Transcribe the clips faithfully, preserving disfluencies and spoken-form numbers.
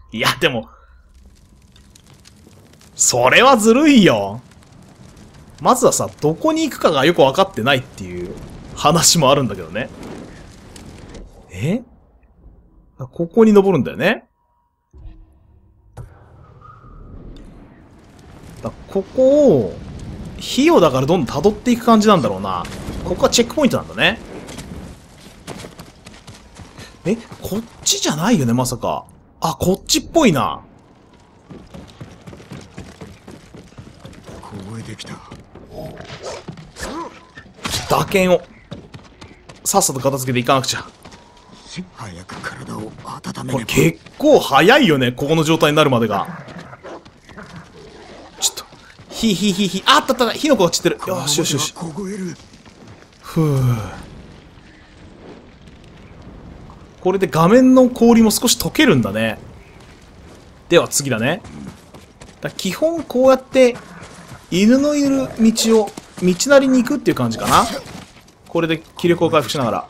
いや、でも、それはずるいよ。まずはさ、どこに行くかがよく分かってないっていう話もあるんだけどね。え？ここに登るんだよね。だここを、費用だからどんどん辿っていく感じなんだろうな。ここはチェックポイントなんだね。え、こっちじゃないよね、まさか。あ、こっちっぽいな。 凍えてきた。 打剣をさっさと片付けていかなくちゃ。 早く体を温めねば。 これ結構早いよね、ここの状態になるまでが。ちょっとひひひひ、あったったった、火の粉が散ってる。よしよしよし。ふう。これで画面の氷も少し溶けるんだね。では次だね。だ基本こうやって犬のいる道を道なりに行くっていう感じかな。これで気力を回復しながら。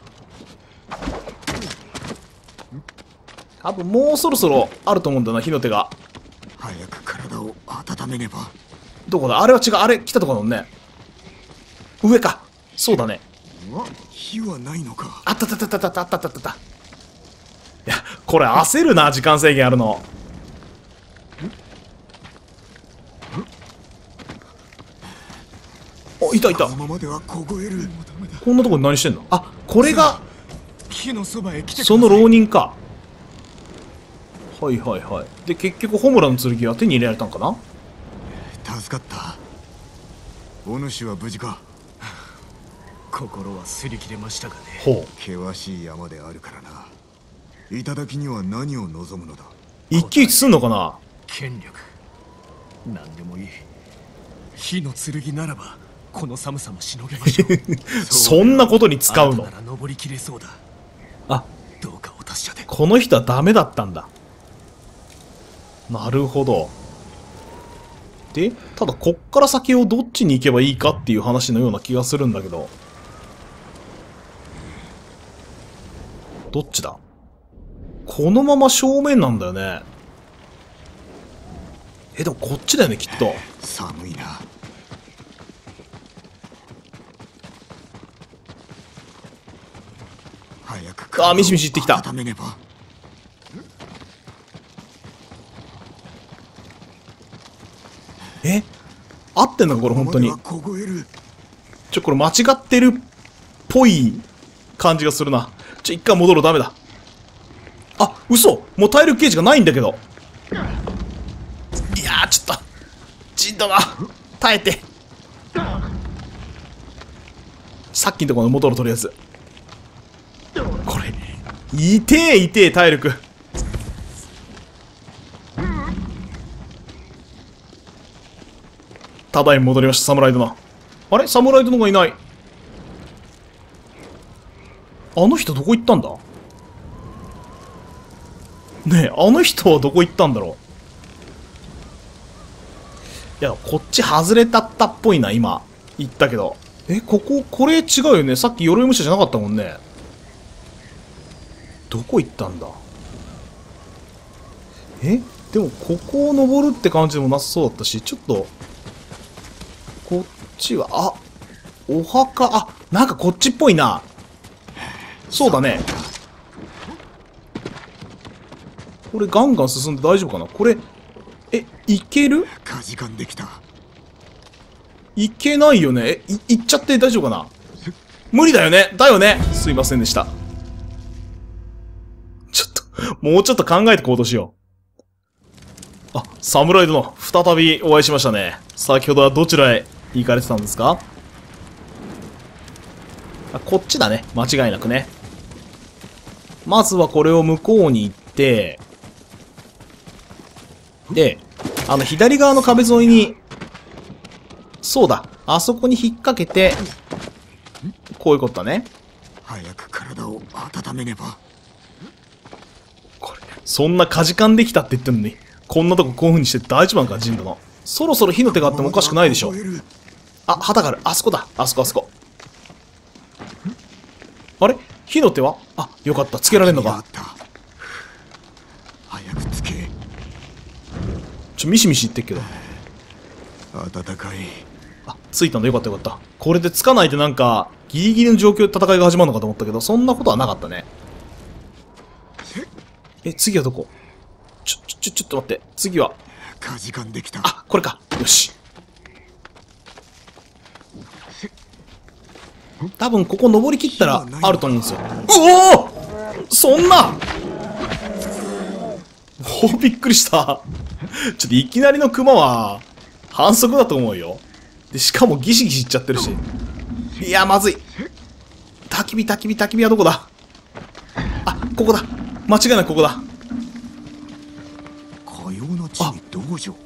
多分もうそろそろあると思うんだな、火の手が。 早く体を温めねば。 どこだ？あれは違う。あれ来たところだもんね。上か。そうだね。 火はないのか。 あったったったったったったったったった。いや、これ焦るな、時間制限あるの。お、いたいた。 このままでは凍える。 こんなところに何してんの？あ、これが木のそばへ来てください。 その浪人か。はいはいはい。で結局ホムラの剣は手に入れられたんかな。 助かった。お主は無事か。 心は擦り切れましたがね。 ほう。 険しい山であるからな。頂には何を望むのだ。 一騎打ちすんのかな。 権力、何でもいい。火の剣ならばこの寒さもしのげましょう。 そんなことに使うの？ あなたなら登りきれそうだ。 あ、 どうかお達者で。 この人はダメだったんだ。なるほど。で、ただこっから先をどっちに行けばいいかっていう話のような気がするんだけど。どっちだ？このまま正面なんだよね。え、でもこっちだよね、きっと。 寒いな。早くあー、ミシミシ行ってきた。 温めねば。 え、合ってんのかこれ本当に。 凍える。 ちょ、これ間違ってるっぽい感じがするな。ちょ、一回戻ろう。ダメだ。あ、嘘。もう体力ゲージがないんだけど。いやー、ちょっとジンドが耐えて。さっきのところに戻ろう、とりあえず。これ痛え痛え体力。ただいま戻りました。侍殿。あれ、侍殿がいない。あの人どこ行ったんだ。ねえ、あの人はどこ行ったんだろう。いや、こっち外れたったっぽいな、今言ったけど。え、こここれ違うよね。さっき鎧武者じゃなかったもんね。どこ行ったんだ。え、でもここを登るって感じでもなさそうだったし、ちょっとこっちは、あ、お墓、あ、なんかこっちっぽいな。そうだね。これガンガン進んで大丈夫かな。これ、え、いける？ かじかんできた。 いけないよね。え、い、行っちゃって大丈夫かな。無理だよね。だよね。すいませんでした。ちょっと、もうちょっと考えて行動しよう。あ、侍殿、再びお会いしましたね。先ほどはどちらへ行かれてたんですか？あ、こっちだね。間違いなくね。まずはこれを向こうに行って、で、あの左側の壁沿いに、そうだ、あそこに引っ掛けて、こういうことだね。 早く体を温めねば。 これ、そんなかじかんできたって言ってんのに、こんなとここういう風にして大丈夫なのか、ジンドの。そろそろ火の手があってもおかしくないでしょ。あ、旗がある。あそこだ。あそこあそこ。あれ？火の手は？あ、よかった。つけられんのか。 早くつけ。 ちょ、ミシミシ言ってっけど。 暖かい。 あ、着いたんだ。よかったよかった。これで着かないでなんか、ギリギリの状況で戦いが始まるのかと思ったけど、そんなことはなかったね。え、次はどこ？ちょ、ちょ、ちょ、ちょっと待って。次は。 かじかんできた。 あ、これか。よし。多分ここ登り切ったらあると思うんですよ。うおー！そんな！おー、びっくりした。ちょっといきなりのクマは反則だと思うよ。で、しかもギシギシいっちゃってるし。いや、まずい。焚き火、焚き火、焚き火はどこだ？あ、ここだ。間違いなくここだ。 かような地に道場。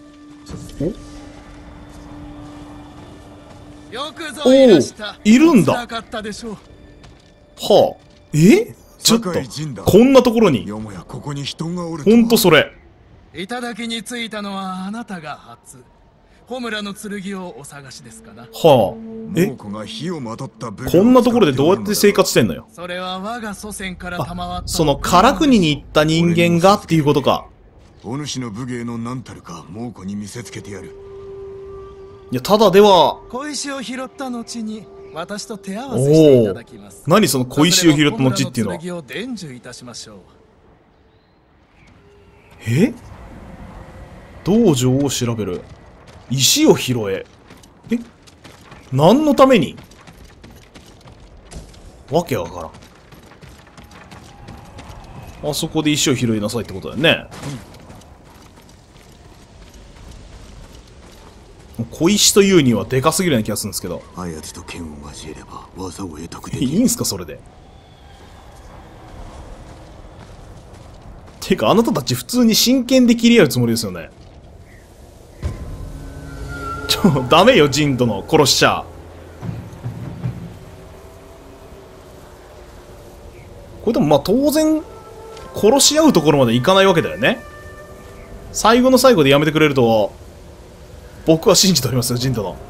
よくぞいらした。 いるんだ。 辛かったでしょう。 はあ。え？ちょっと、こんなところに。 よもやここに人がおるとほんとそれ。 頂に着いたのはあなたが初。ホムラの剣をお探しですかな。 はあ。え？ 猛虎が火をまとった武器こんなところでどうやって生活してんのよ。 それは我が祖先から賜った。 その、唐国に行った人間がっていうことか。 お主の武芸の何たるか猛虎に見せつけてやる。 いや、ただでは。 小石を拾った後に私と手合わせしていただきます。 何その小石を拾った後っていうのは。 剣を伝授いたしましょう。 え？道場を調べる。石を拾え。え？何のために？わけわからん。あそこで石を拾いなさいってことだよね。小石というにはでかすぎるような気がするんですけど。 あやつと剣を交えれば技を得得でいいんすかそれで。てかあなたたち普通に真剣で切り合うつもりですよね。ちょ、ダメよジン殿殺しちゃ。これでもまあ当然殺し合うところまでいかないわけだよね。最後の最後でやめてくれると僕は信じておりますよ、ジン殿。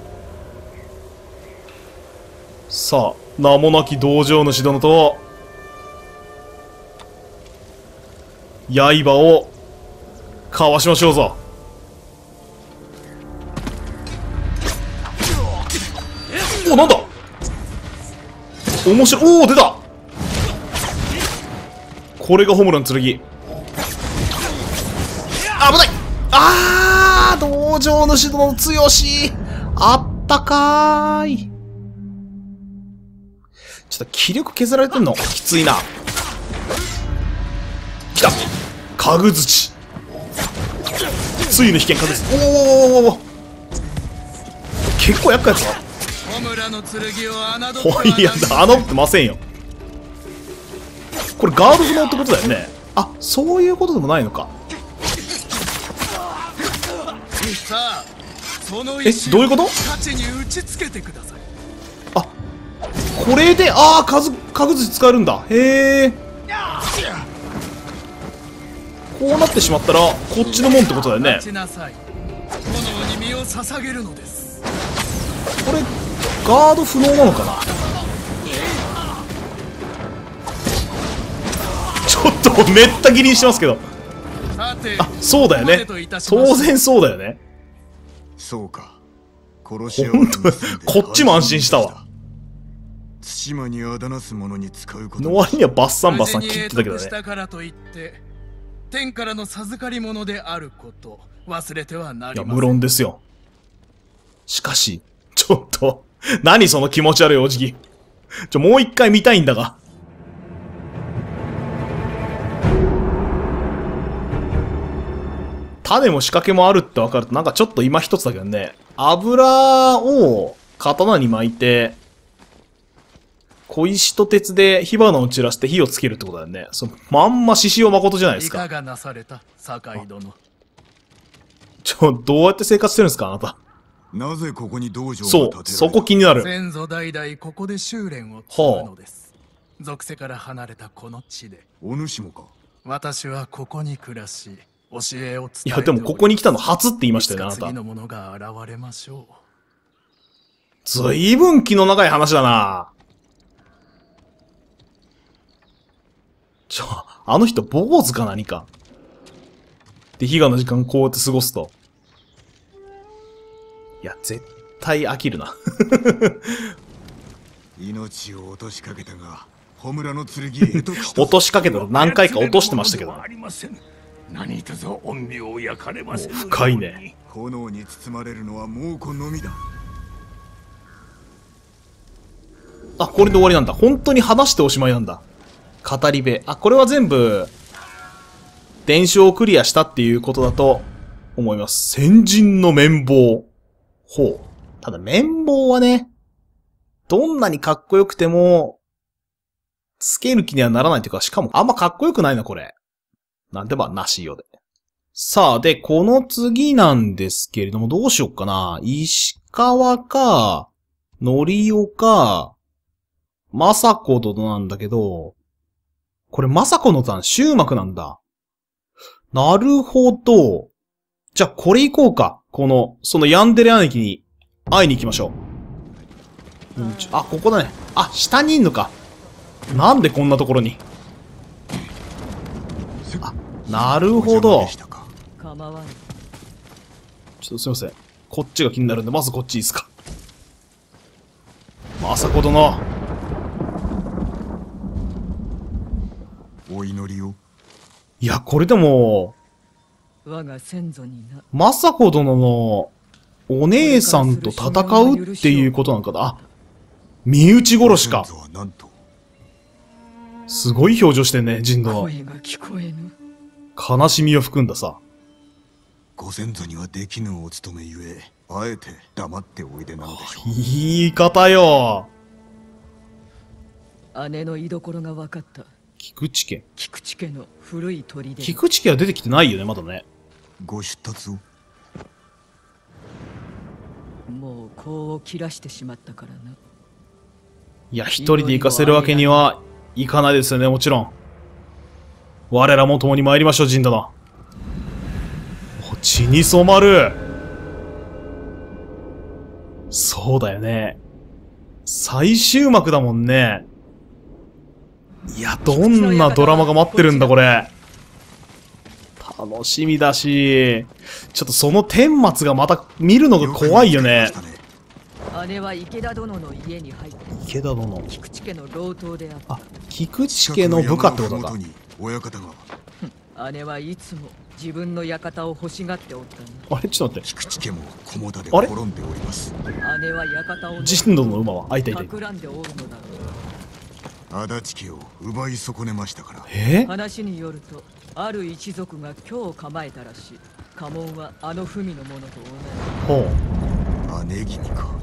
さあ、名もなき道場主殿と刃を交わしましょうぞ。お、なんだ面白い。おお、出た。これがホムラの剣。危ない。あー、道場主殿の強し。あったかーい。ちょっと気力削られてんのきついな。来た。家具槌。ついの危険家具槌。おーおーおーおー。結構厄介やつだ。 ホムラの剣を侮ってはなほいやだ、侮ってませんよ。これガード不能ってことだよね。あ、そういうことでもないのか。 さあ、そのえ、どういうこと？ 価値に打ちつけてください。 あ、これで、ああ、家具槌使えるんだ。へえ。こうなってしまったらこっちのもんってことだよね。 立ちなさい。炎に身を捧げるのです。 これガード不能なのかな。ちょっとめった切りにしてますけど。 さて、 あ、そうだよね。当然そうだよね。 そうか。殺し合ほんとこっちも安心したわ。 対馬にあだなす者に使うことの割にはバッサンバッサン切ってたけどね。 したからといって天からの授かり物であること忘れてはなりません。 いや、無論ですよ。しかし、ちょっと、何その気持ち悪いお辞儀。ちょ、もう一回見たいんだが。種も仕掛けもあるって分かるとなんかちょっと今一つだけどね。油を刀に巻いて、小石と鉄で火花を散らして火をつけるってことだよね。そのまんま獅子王誠じゃないですか。 いかがなされた、酒井殿。 ちょ、どうやって生活してるんですかあなた。 なぜここに道場を建てらそう、 れた？ そこ気になる。 先祖代々ここで修練を積むのです。属世から離れたこの地で。 お主もか？ 私はここに暮らし、教えを伝えており、 いや、でもここに来たの初って言いましたよね、あなた。 次のものが現れましょう。 ずいぶん気の長い話だな。ちょ、あの人坊主か何か。で、悲願の時間こうやって過ごすと。 いや、絶対飽きるな。 命を落としかけたが、穂村の剣へと落としかけたら何回か落としてましたけど。 何とぞ恩義を焼かれません。 深いね。 炎に包まれるのは猛虎のみだ。 あ、これで終わりなんだ。本当に話しておしまいなんだ。語り部。あ、これは全部、伝承をクリアしたっていうことだと思います。先人の綿棒。ほう。ただ綿棒はね、どんなにかっこよくても、つける気にはならないというか、しかもあんまかっこよくないな、これ。なんでばなしよで。さあ、で、この次なんですけれども、どうしよっかな。石川か、のりおか、まさこ殿なんだけど、これまさこの段終幕なんだ。なるほど。じゃあこれ行こうか。この、そのヤンデレ兄貴に会いに行きましょう。うん、あ、ここだね。あ、下にいんのか。なんでこんなところに。あ、なるほど。ちょっとすいません。こっちが気になるんで、まずこっちいいですか。まさこ殿。 お祈りを。 いや、これでも、 我が先祖にな。 まさこ殿のお姉さんと戦うっていうことなんかだ。あ、身内殺しか。すごい表情してんね、人道。 声が聞こえぬ。 悲しみを含んださ。 ご先祖にはできぬお務めゆえ、あえて黙っておいでなのでしょう。 言い方よ。 姉の居所が分かった。 菊池家。 菊池家の古い砦。 菊池家は出てきてないよね、まだね。 ご出立を。 もう功を切らしてしまったからな。 いや、一人で行かせるわけにはいかないですよね、もちろん。我らも共に参りましょう、陣殿。血に染まる。そうだよね。最終幕だもんね。いや、どんなドラマが待ってるんだ、これ。楽しみだし、ちょっとその顛末がまた見るのが怖いよね。 姉は池田殿の家に入った。 池田殿。 菊池家の老頭であった。 あ、菊池家の部下ってことか。 親方が。 姉はいつも自分の館を欲しがっておったの。あれちょっと待って。 菊池家も菰田で滅んでおります。 姉は館を神道の馬は、あいたいたいた。 企んでおるのだ。 足立家を奪い損ねましたから。 えー、 話によると、ある一族が今日構えたらしい。家紋はあの文のものと同じ。ほう。姉君か。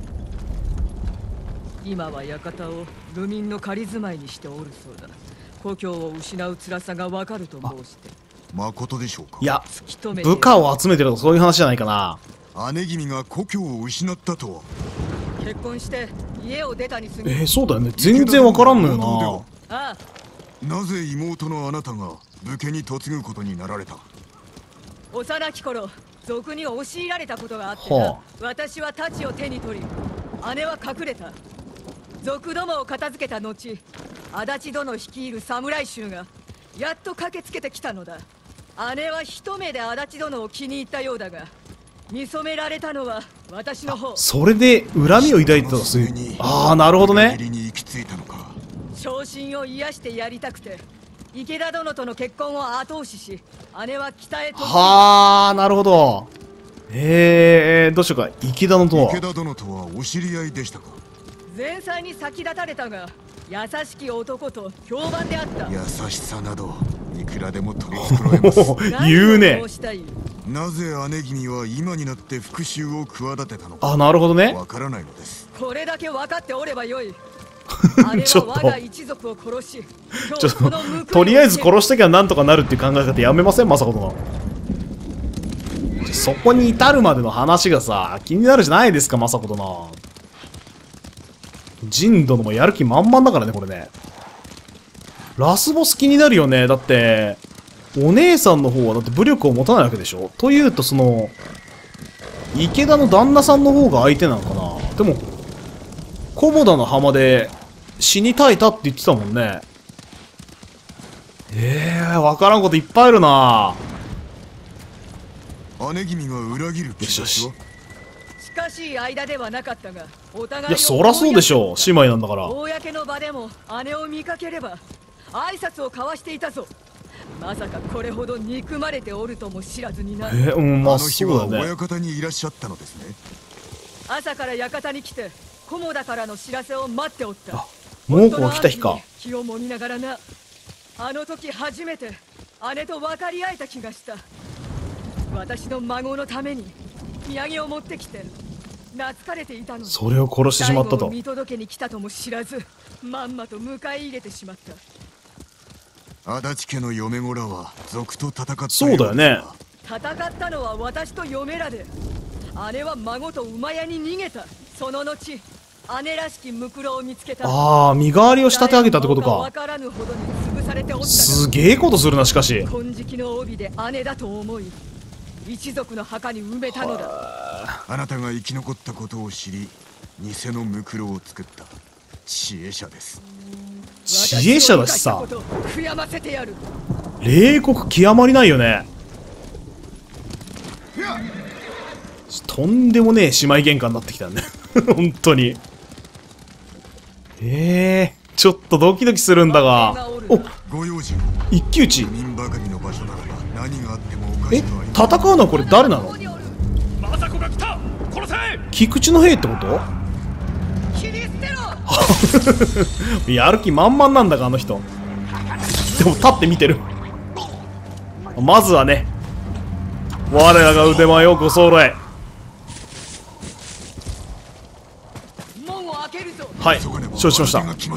今は館を流民の仮住まいにしておるそうだ。故郷を失う辛さがわかると申して。 誠でしょうか。 いや、部下を集めてるとそういう話じゃないかな。 姉君が故郷を失ったとは。 結婚して家を出たにすえー、そうだよね。全然わからんのよな。 ああ。なぜ妹のあなたが武家に嫁ぐことになられた。 幼き頃、賊に押し入られたことがあってな、はあ、私は太刀を手に取り、姉は隠れた。賊どもを片付けた後、足立殿率いる侍衆がやっと駆けつけてきたのだ。姉は一目で足立殿を気に入ったようだが、見初められたのは私の方。 それで恨みを抱いてたとする。ああ、なるほどね。 昇進を癒してやりたくて、池田殿との結婚を後押しし、姉は北へと。 はあ、なるほど。えー、どうしようか。池田殿とは。 池田殿とはお知り合いでしたか。 前妻に先立たれたが、優しき男と評判であった。 優しさなどいくらでも取り繕えます。 言うね。 なぜ姉君は今になって復讐を企てたのか。 あ、なるほどね。 わからないのです。 これだけ分かっておればよい。 ちょっと我が一族を殺し、 ちょっととりあえず殺しときゃなんとかなるっていう考え方やめません、まさことの。そこに至るまでの話がさ、気になるじゃないですか、まさことの。神殿もやる気満々だからね、これね。ラスボス気になるよね。だって、お姉さんの方はだって武力を持たないわけでしょ。というと、その、池田の旦那さんの方が相手なのかな。でも、菰田の浜で死に絶えたって言ってたもんね。ええー、わからんこといっぱいあるな。 姉君が裏切る気持ちは。 し親しい間ではなかったが、お互いをいやそらそうでしょう、姉妹なんだから。 公の場でも姉を見かければ挨拶を交わしていたぞ。まさかこれほど憎まれておるとも知らずにな。 えー、うんまああの日はそうだね。 親方にいらっしゃったのですね。 朝から館に来て菰田からの知らせを待っておった。 あ、もうこう来た日か。 気をもみながらな。あの時初めて姉と分かり合えた気がした。私の孫のために土産を持ってきて懐かれていたのに、 それを殺してしまったと。 最後を見届けに来たとも知らず、まんまと迎え入れてしまった。 足立家の嫁子らは賊と戦ったそうだよね。 戦ったのは私と嫁らで、姉は孫と馬屋に逃げた。その後姉らしきムクロを見つけた。 ああ、身代わりを仕立て上げたってことか。 わからぬほどに潰されておったが、 すげえことするな。しかし金色の帯で姉だと思い一族の墓に埋めたのだ。 あなたが生き残ったことを知り偽のムクロを作った知恵者です。 知恵者だしさ、 私を生かしたこと悔やませてやる。 冷酷極まりないよね。とんでもねえ姉妹喧嘩になってきたんだ本当に。えー、ちょっとドキドキするんだが。お、 ご用心。 一騎打ち。 民ばかりの場所ならば何があってもおかえ、 しくはありません。 戦うのはこれ誰なの？ 政子が来た。殺せ。 菊池の兵ってこと？ 切り捨てろ。 やる気満々なんだがあの人。でも立って見てる。まずはね、我らが腕前をご揃え。 門を開けるぞ。 はい、承知しました。 相手が来ます。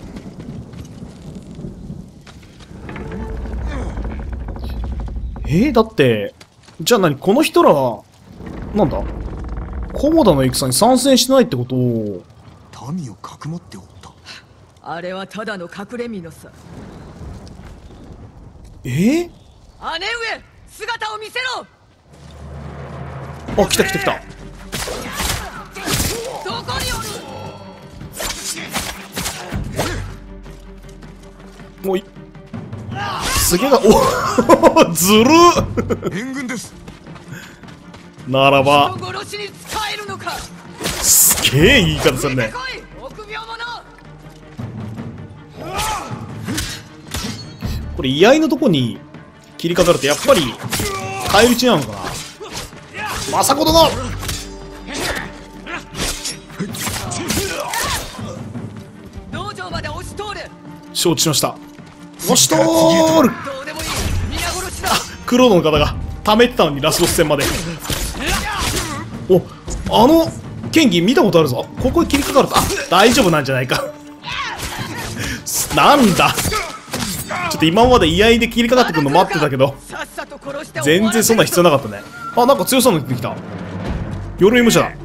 えー、だってじゃあ何、この人らはなんだ、菰田の戦に参戦してないってこと？ 民をかくまっておった。 あれはただの隠れ身のさ。 えー、 姉上、姿を見せろ。 あ、来た来た来た。 どこにおる。 もういすげえが、おずるっ援軍です。 ならば人殺しに使えるのか。 すげえ言い方するね。 出てこい、臆病者。 これ居合のとこに切りかかるとやっぱり返り討ちなのかな。政子殿、 道場まで押し通れ。 承知しました。押し通る。 どうでもいい、皆殺しだ。 黒の方が溜めてたのにラスボス戦まで。お、あの剣技見たことあるぞ。ここに切りかかると、あ、大丈夫なんじゃないかなんだ、ちょっと今まで居合で切りかかってくるの待ってたけど、 さっさと殺して全然そんな必要なかったね。あ、なんか強そうなの出てきた。鎧武者だ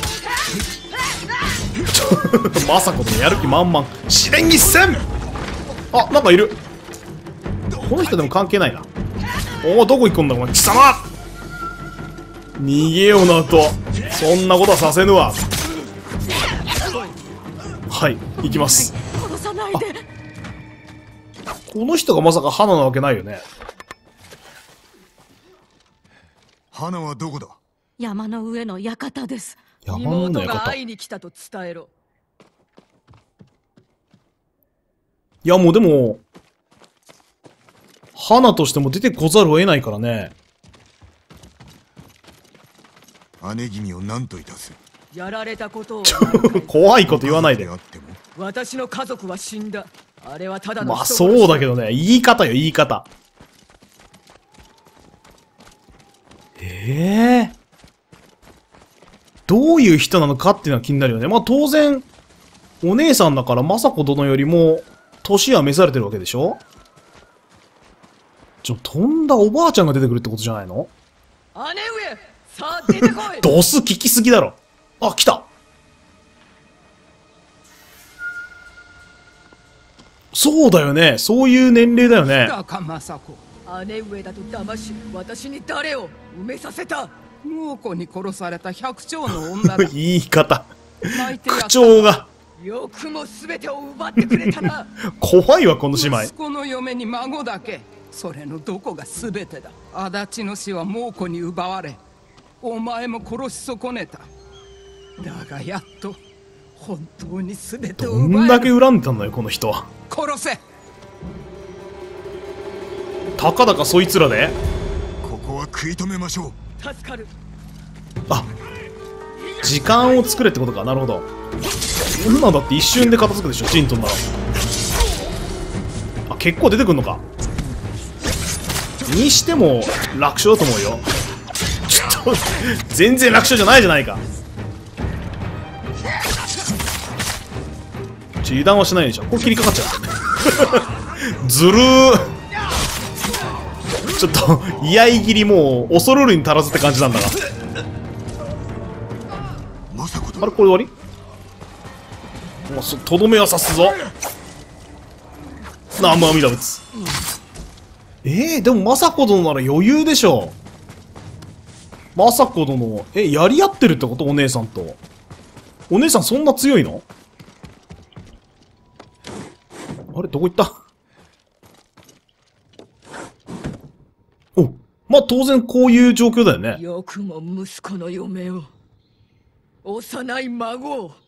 政子とやる気満々。試練一戦。あ、なんかいる。この人でも関係ないな。おお、どこ行くんだお前貴様。逃げようなと、そんなことはさせぬわ。はい、行きます。 殺さないで。 この人がまさか花なわけないよね。 花はどこだ。 山の上の館です。 山の上の妹が館。 会いに来たと伝えろ。 いやもうでも花としても出てこざるを得ないからね。 姉君を何といたす。 やられたことを怖いこと言わないで。 あっても私の家族は死んだ。あれはただのまあそうだけどね、言い方よ言い方。ええー、どういう人なのかっていうのは気になるよね。まあ当然お姉さんだから政子殿よりも年は召されてるわけでしょ。ちょ、とんだおばあちゃんが出てくるってことじゃないの。 姉上、さあ出てこいドス聞きすぎだろ。あ、来た。そうだよね、そういう年齢だよね。 だか政子、 姉上だと騙し私に誰を埋めさせた。 猛虎に殺された百姓の女だ。 言い方、 泣いてやった口調がよくも全てを奪ってくれたな怖いわこの姉妹。 息子の嫁に孫だけ、それのどこが全てだ。足立の死は猛虎に奪われ、お前も殺し損ねた。 だがやっと本当に全てをどん奪える。 だけ恨んでたんだよ、この人は。 殺せ。 たかだかそいつらで。 ここは食い止めましょう。 助かる。 あ、時間を作れってことか。なるほど。こんなんだって一瞬で片付くでしょ、ジントンなら。あ、結構出てくんのか。にしても楽勝だと思うよ。ちょっと全然楽勝じゃないじゃないか。ちょ油断はしないでしょ。これ切りかかっちゃうずるー。ちょっと居合切りもう恐るるに足らずって感じなんだが。 まさかあれこれ終わり？もうそとどめは刺すぞ。南無阿弥陀仏。えー、でも政子殿なら余裕でしょ。政子殿、え、やり合ってるってこと？お姉さんと。お姉さんそんな強いの？あれどこ行った？お、まあ、当然こういう状況だよね。 よくも息子の嫁を、幼い孫を、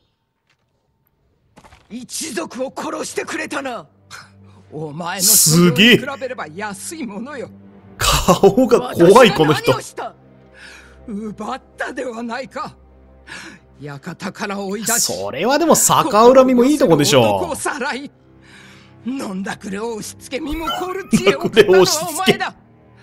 一族を殺してくれたな。 お前のすげえ所領に比べれば安いものよ。 顔が怖いこの人。 私は何をした？ 奪ったではないか。館から追い出し、 それはでも逆恨みもいいとこでしょ男をさらい、飲んだくれを押し付け身も凍る知恵を送ったのはお前だ。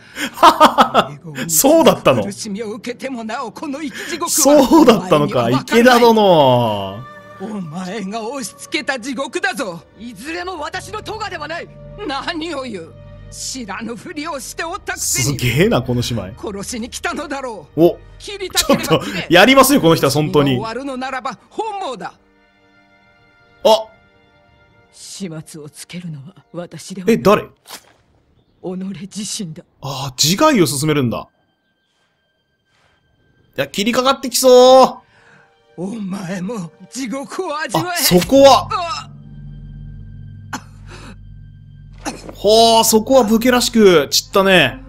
そうだったの？ 苦しみを受けてもなおこの生き地獄はそうだったのか、池田殿。 お前が押し付けた地獄だぞ。 いずれも私の咎ではない。 何を言う。知らぬふりをしておったくせすにげえなこの姉妹。 殺しに来たのだろう。 お、 切りたちょっとければ切れ。 やりますよこの人は本当に。 終わるのならば本望だ。 あ、 始末をつけるのは私ではない。 え、誰？ 己自身だ。 ああ、自害を進めるんだ。いや、切りかかってきそう。 お前も地獄を味わあ、 え。 そこは、 あほー、そこは武家らしく散ったね。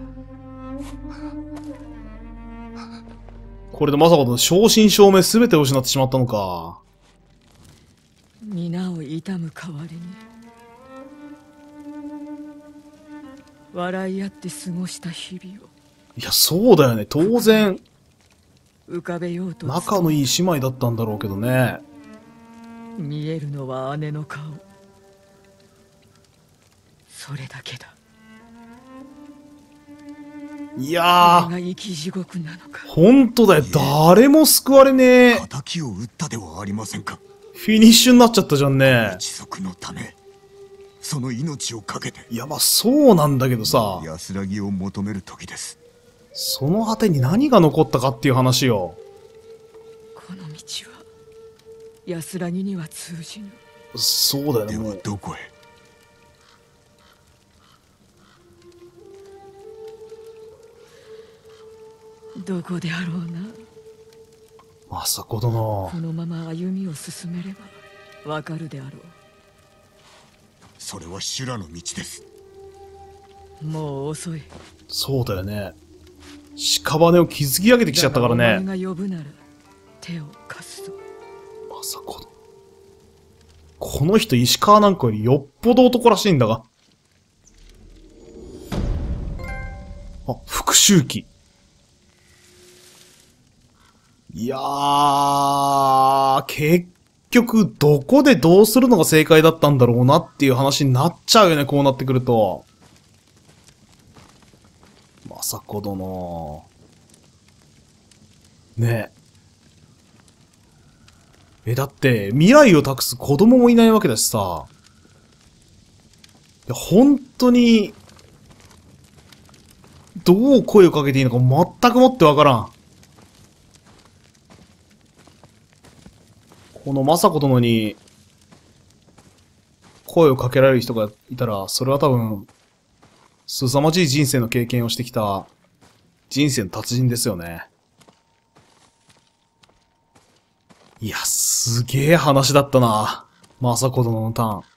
これでまさかの正真正銘全てを失ってしまったのか。 皆を悼む代わりに笑い合って過ごした日々をいや、そうだよね。当然、 浮かべようと仲のいい姉妹だったんだろうけどね。 見えるのは姉の顔。それだけだ。 いやー、 これが生き地獄なのか。 ほんとだよ。誰も救われねえ。 敵を撃ったではありませんか。 フィニッシュになっちゃったじゃんね。 一族のため、その命を懸けていや、まあそうなんだけどさ、 安らぎを求める時です。 その果てに何が残ったかっていう話よ。 この道は安らぎには通じぬ。 そうだよね、 でもう。 はどこへ。 どこであろうな。 まさか殿。 このまま歩みを進めればわかるであろそれは修羅の道です。 う。もう遅い。 そうだよね。屍を築き上げてきちゃったからね。 だがお前が呼ぶなら手を貸すぞ。 まさかの。この人石川なんかよりよっぽど男らしいんだが。あ、復讐記。いやー、結局どこでどうするのが正解だったんだろうなっていう話になっちゃうよね、こうなってくると。まさか殿。ねえ。え、だって、未来を託す子供もいないわけだしさ。いや、本当に、どう声をかけていいのか全くもってわからん。この政子殿に、声をかけられる人がいたら、それは多分、凄まじい人生の経験をしてきた、人生の達人ですよね。いや、すげえ話だったな。政子殿のターン。